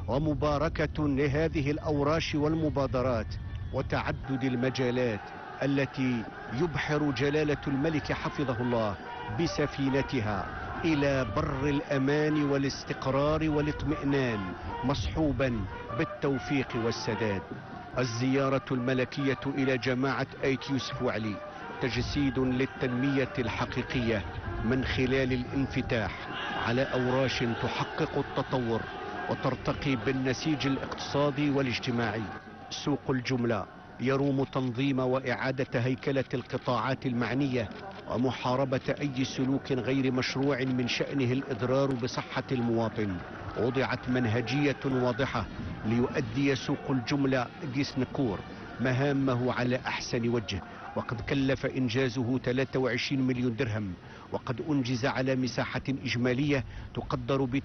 ومباركة لهذه الأوراش والمبادرات وتعدد المجالات التي يبحر جلالة الملك حفظه الله بسفينتها إلى بر الأمان والاستقرار والاطمئنان، مصحوبا بالتوفيق والسداد. الزيارة الملكية إلى جماعة آيت يوسف وعلي تجسيد للتنمية الحقيقية من خلال الانفتاح على أوراش تحقق التطور وترتقي بالنسيج الاقتصادي والاجتماعي. سوق الجملة يروم تنظيم وإعادة هيكلة القطاعات المعنية ومحاربة أي سلوك غير مشروع من شأنه الإضرار بصحة المواطن. وضعت منهجية واضحة ليؤدي سوق الجملة جيسنكور مهامه على أحسن وجه، وقد كلف إنجازه 23 مليون درهم، وقد أنجز على مساحة إجمالية تقدر ب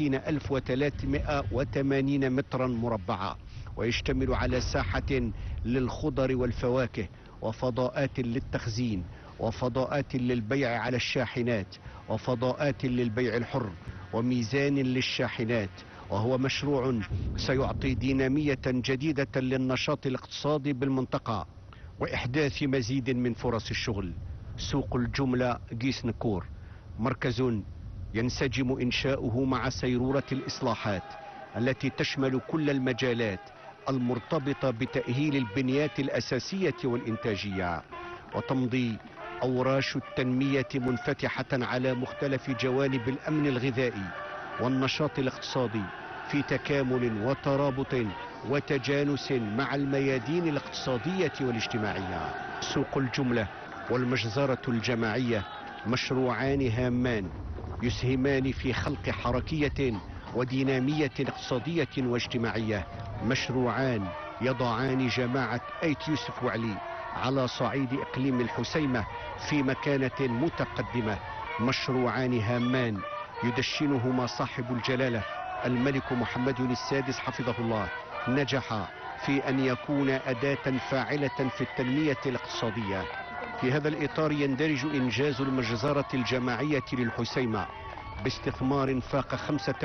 30,380 مترا مربعا، ويشتمل على ساحة للخضر والفواكه وفضاءات للتخزين وفضاءات للبيع على الشاحنات وفضاءات للبيع الحر وميزان للشاحنات. وهو مشروع سيعطي دينامية جديدة للنشاط الاقتصادي بالمنطقة وإحداث مزيد من فرص الشغل. سوق الجملة جيسنكور مركز ينسجم إنشاؤه مع سيرورة الإصلاحات التي تشمل كل المجالات المرتبطة بتأهيل البنيات الأساسية والإنتاجية، وتمضي أوراش التنمية منفتحة على مختلف جوانب الأمن الغذائي والنشاط الاقتصادي في تكامل وترابط وتجانس مع الميادين الاقتصادية والاجتماعية. سوق الجملة والمجزرة الجماعية مشروعان هامان يسهمان في خلق حركية ودينامية اقتصادية واجتماعية، مشروعان يضعان جماعة آيت يوسف وعلي على صعيد إقليم الحسيمة في مكانة متقدمة، مشروعان هامان يدشنهما صاحب الجلالة الملك محمد السادس حفظه الله. نجح في أن يكون أداة فاعلة في التنمية الاقتصادية. في هذا الإطار يندرج إنجاز المجزرة الجماعية للحسيمة باستثمار فاق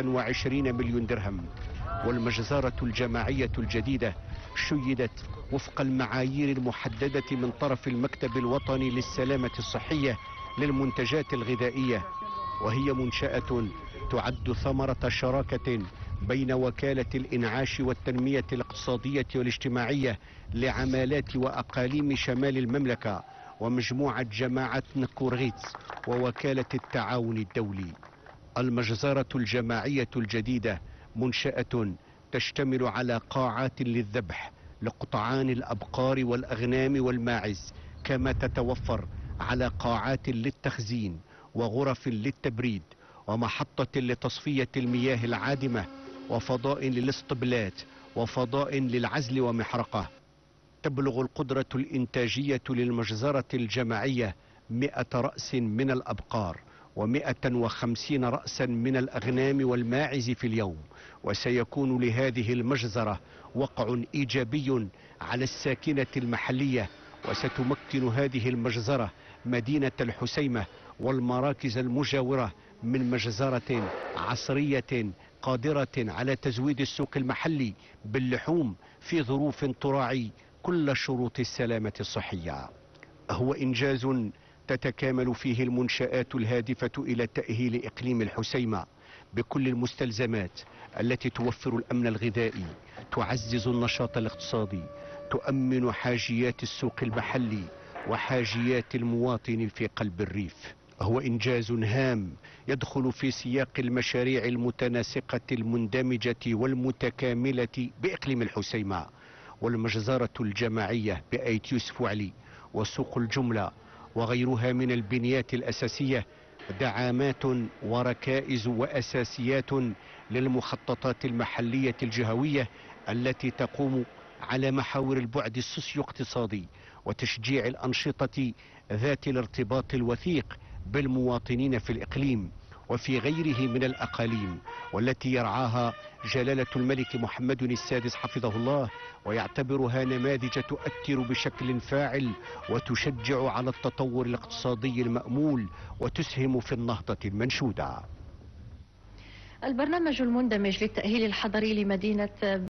25 مليون درهم، والمجزرة الجماعية الجديدة شيدت وفق المعايير المحددة من طرف المكتب الوطني للسلامة الصحية للمنتجات الغذائية، وهي منشأة تعد ثمرة شراكة بين وكالة الإنعاش والتنمية الاقتصادية والاجتماعية لعمالات وأقاليم شمال المملكة ومجموعة جماعة نكورغيتس ووكالة التعاون الدولي. المجزرة الجماعية الجديدة منشأة تشتمل على قاعات للذبح لقطعان الأبقار والأغنام والماعز، كما تتوفر على قاعات للتخزين وغرف للتبريد ومحطة لتصفية المياه العادمة وفضاء للاسطبلات وفضاء للعزل ومحرقة. تبلغ القدرة الإنتاجية للمجزرة الجماعية 100 رأس من الأبقار و150 رأسا من الأغنام والماعز في اليوم، وسيكون لهذه المجزرة وقع إيجابي على الساكنة المحلية، وستمكن هذه المجزرة مدينة الحسيمة والمراكز المجاورة من مجزرة عصرية قادرة على تزويد السوق المحلي باللحوم في ظروف تراعي كل شروط السلامة الصحية. هو إنجاز تتكامل فيه المنشآت الهادفة إلى تأهيل إقليم الحسيمة بكل المستلزمات التي توفر الأمن الغذائي، تعزز النشاط الاقتصادي، تؤمن حاجيات السوق المحلي وحاجيات المواطن في قلب الريف. هو إنجاز هام يدخل في سياق المشاريع المتناسقة المندمجة والمتكاملة بإقليم الحسيمة والمجزرة الجماعية بآيت يوسف وعلي وسوق الجملة وغيرها من البنيات الأساسية، دعامات وركائز وأساسيات للمخططات المحلية الجهوية التي تقوم على محاور البعد السوسيو اقتصادي وتشجيع الأنشطة ذات الارتباط الوثيق بالمواطنين في الإقليم وفي غيره من الأقاليم، والتي يرعاها جلالة الملك محمد السادس حفظه الله ويعتبرها نماذج تؤثر بشكل فاعل وتشجع على التطور الاقتصادي المأمول وتسهم في النهضة المنشودة. البرنامج المندمج للتأهيل الحضري لمدينة